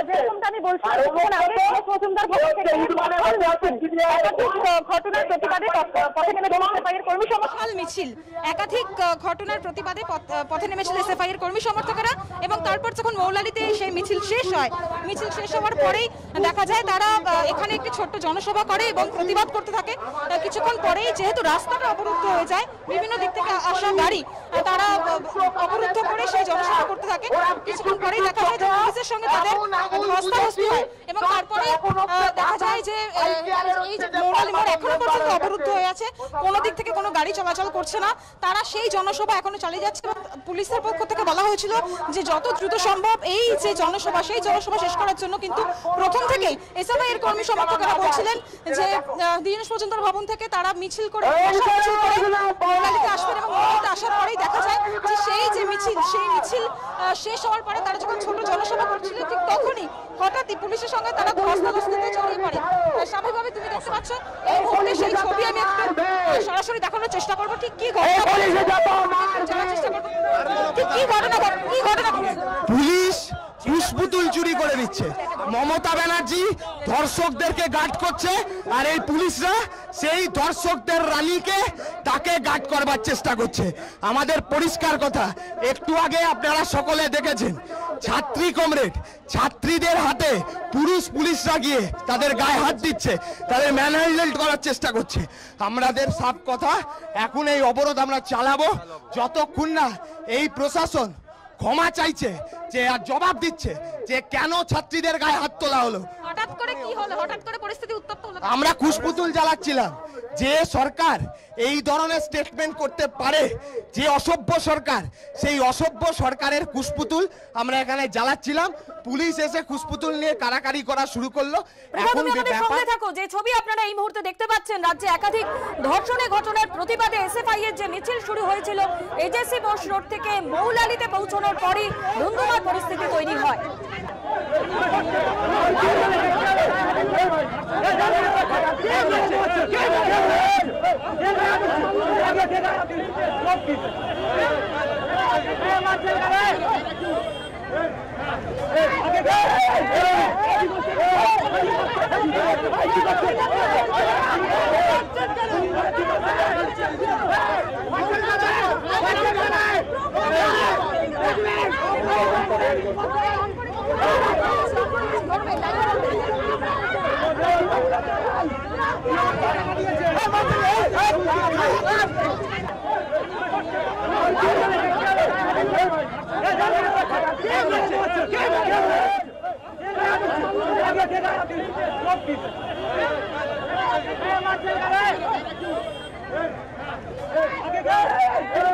যেরকমটা আমি বলছিলাম মজুমদার ঘটনার প্রতিবাদে পথে নেমে এসএফআইয়ের কর্মী সমর্থক মিছিল, একাধিক ঘটনার প্রতিবাদে পথে নেমেছিল এসএফআইয়ের কর্মী সমর্থকেরা এবং তারপর যখন মৌলালিতে সেই মিছিল শেষ হয়, মিছিল শেষ হওয়ার পরেই দেখা যায় তারা এখানে একটি ছোট্ট জনসভা করে এবং প্রতিবাদ করতে থাকে। কিছুক্ষণ পরেই যেহেতু রাস্তাটা অবরুদ্ধ হয়ে যায়, বিভিন্ন দিক থেকে আসা গাড়ি তারা অবরুদ্ধ করে সেই জনসভা করতে থাকে। কিছুক্ষণ পরেই দেখা যায় যে পুলিশের সঙ্গে তাদের ধস্তাধস্তি হয় এবং তারপরে দেখা যায় যে এই মৌলালি মোড় এখনো পর্যন্ত অবরুদ্ধ হয়ে আছে, কোনো দিক থেকে কোনো গাড়ি চলাচল করছে না। তারা সেই জনসভা এখনো চালিয়ে যাচ্ছে এবং পুলিশের পক্ষ থেকে বলা হয়েছিল যে যত দ্রুত সম্ভব এই যে জনসভা, সেই জনসভা শেষ করার জন্য। কিন্তু প্রথম থেকেই এসএফআইয়ের কর্মী সমর্থকেরা বলছিলেন যে দীনেশ মজুমদার ভবন থেকে তারা মিছিল করে মৌলালিতে আসবেন এবং মৌলালিতে আসার পরেই দেখা যায় যে সেই যে মিছিল, সেই মিছিল শেষ হওয়ার পরে তারা যখন ছোট জনসভা করছিল ঠিক তখনই হঠাৎই পুলিশের সঙ্গে তারা ধস্তাধস্তিতে জড়িয়ে পড়ে। স্বাভাবিকভাবে তুমি দেখতে পাচ্ছ এই মুহূর্তে সেই ছবি আমি একটু সরাসরি দেখানোর চেষ্টা করবো। ঠিক কি ঘটনা, পুলিশ পুষ্পুতুল চুরি করে দিচ্ছে, মমতা ব্যানার্জি ধর্ষকদেরকে গার্ড করছে আর এই পুলিশরা সেই ধর্ষকদের রানীকে তাকে গার্ড করবার চেষ্টা করছে। আমাদের পরিষ্কার কথা, একটু আগে আপনারা সকলে দেখেছেন ছাত্রী কমরেড, ছাত্রীদের হাতে পুলিশরা গিয়ে তাদের গায়ে হাত দিচ্ছে, তাদের ম্যানহ্যান্ডেল করার চেষ্টা করছে। আমাদের সাফ কথা, এখন এই অবরোধ আমরা চালাবো যতক্ষণ না এই প্রশাসন ক্ষমা চাইছে যে আর জবাব দিচ্ছে যে কেন ছাত্রীদের গায়ে হাত তোলা হলো। হঠাৎ করে কি হলো, হঠাৎ করে পরিস্থিতি উত্তপ্ত হলো। আমরা কুশপুতুল জ্বালাচ্ছিলাম। যে সরকার এই ধরনের স্টেটমেন্ট করতে পারে, যে অসভ্য সরকার, সেই অসভ্য সরকারের কুশপুতুল আমরা এখানে জ্বালাচ্ছিলাম। পুলিশ এসে কুশপুতুল নিয়ে কারাকারি করা শুরু করলো। এখন সঙ্গে থাকো, যে ছবি আপনারা এই মুহূর্তে দেখতে পাচ্ছেন, রাজ্যে একাধিক ধর্ষণের ঘটনার প্রতিবাদে এসএফআই এর যে মিছিল শুরু হয়েছিল এজেসি বোস রোড থেকে মৌলালিতে পৌঁছানোর পরই ধুন্ধুমার পরিস্থিতি তৈরি হয়। Okay,